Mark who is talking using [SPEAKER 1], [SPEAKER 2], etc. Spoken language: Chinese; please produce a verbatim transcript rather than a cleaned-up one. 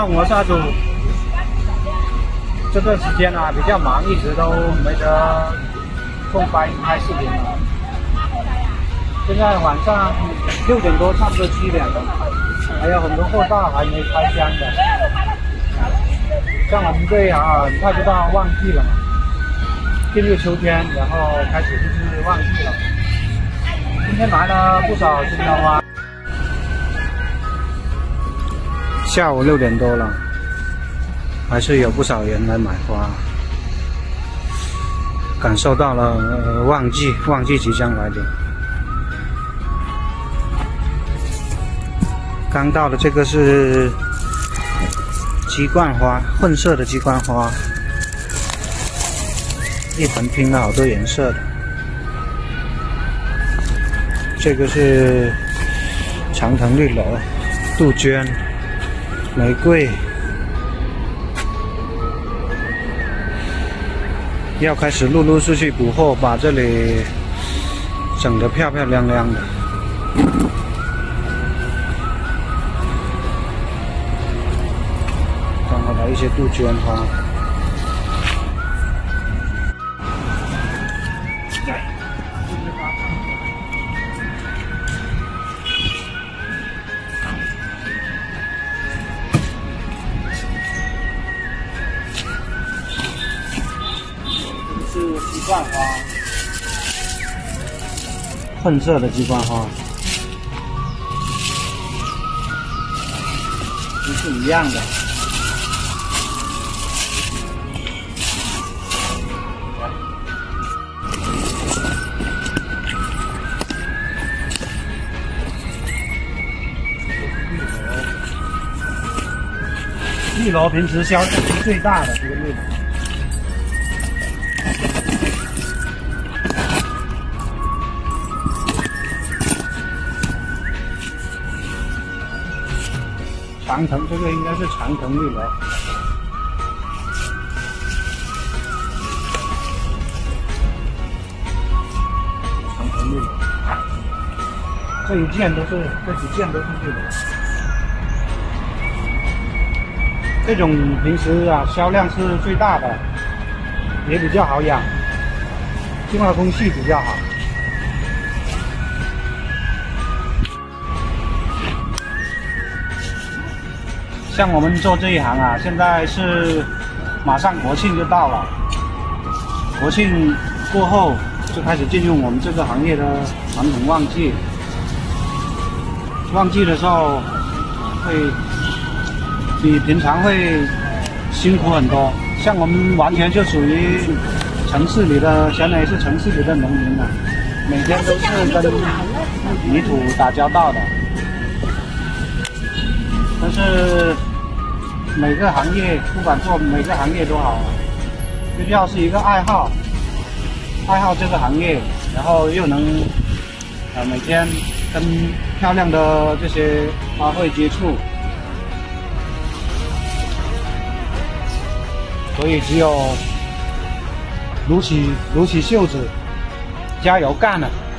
[SPEAKER 1] 到磨砂组这段时间啊比较忙，一直都没得空拍拍视频了。现在晚上六点多，差不多七点了，还有很多货到还没开箱的。像我们这一行啊，很快就到旺季了嘛，进入秋天，然后开始就是旺季了。今天来了不少金刀花。下午六点多了，还是有不少人来买花，感受到了、呃、旺季，旺季即将来临。刚到的这个是鸡冠花，混色的鸡冠花，一盆拼了好多颜色的。这个是长藤绿萝、杜鹃、玫瑰，要开始陆陆续续补货，把这里整得漂漂亮亮的。刚好来一些杜鹃花。是鸡冠花，混色的鸡冠花，都是一样的。绿萝平时销量是最大的，这个绿萝。长藤，这个应该是长藤绿萝。长藤绿萝，这一件都是，这几件都是绿萝。这种平时啊销量是最大的，也比较好养，净化空气比较好。像我们做这一行啊，现在是马上国庆就到了，国庆过后就开始进入我们这个行业的传统旺季。旺季的时候会比平常会辛苦很多，像我们完全就属于城市里的，相当于是城市里的农民啊，每天都是跟泥土打交道的。但是每个行业，不管做每个行业都好，最重要是一个爱好，爱好这个行业，然后又能呃每天跟漂亮的这些花卉接触，所以只有撸起撸起袖子，加油干了。